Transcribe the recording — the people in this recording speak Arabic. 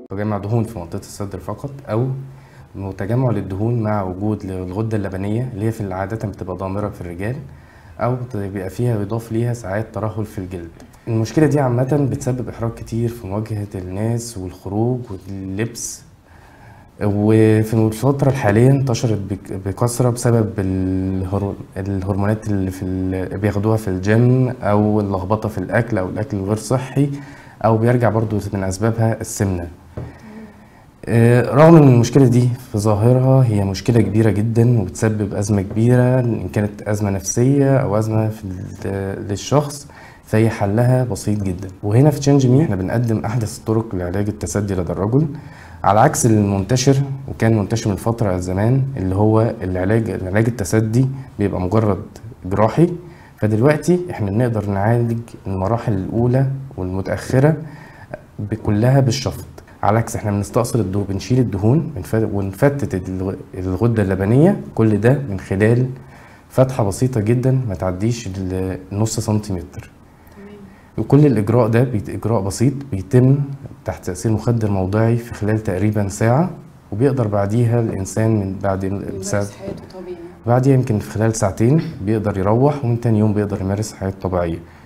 تجمع دهون في منطقة الصدر فقط، أو تجمع للدهون مع وجود الغدة اللبنية اللي هي في العادة بتبقى ضامرة في الرجال، أو بيبقى فيها يضاف ليها ساعات ترهل في الجلد. المشكلة دي عامة بتسبب إحراج كتير في مواجهة الناس والخروج واللبس، وفي الفترة الحالية انتشرت بكثرة بسبب الهرمونات اللي بياخدوها في الجيم، أو اللخبطة في الأكل أو الأكل الغير صحي، أو بيرجع برضو من أسبابها السمنة. رغم ان المشكلة دي في ظاهرها هي مشكلة كبيرة جدا وبتسبب أزمة كبيرة، إن كانت أزمة نفسية أو أزمة للشخص، فهي حلها بسيط جدا. وهنا في تشينج مي احنا بنقدم أحدث الطرق لعلاج التسدي لدى الرجل، على عكس المنتشر وكان منتشر من فترة زمان، اللي هو العلاج التسدي بيبقى مجرد جراحي. فدلوقتي احنا بنقدر نعالج المراحل الأولى والمتأخرة كلها بالشفط. على عكس احنا بنستأصل الدهون، بنشيل الدهون ونفتت الغدة اللبنية، كل ده من خلال فتحة بسيطة جدا ما تعديش النص سنتيمتر. وكل الإجراء ده إجراء بسيط بيتم تحت تأثير مخدر موضعي في خلال تقريبا ساعة، وبيقدر بعديها الإنسان من يمارس حياته طبيعي. بعديها يمكن في خلال ساعتين بيقدر يروح، ومن تاني يوم بيقدر يمارس حياته طبيعية.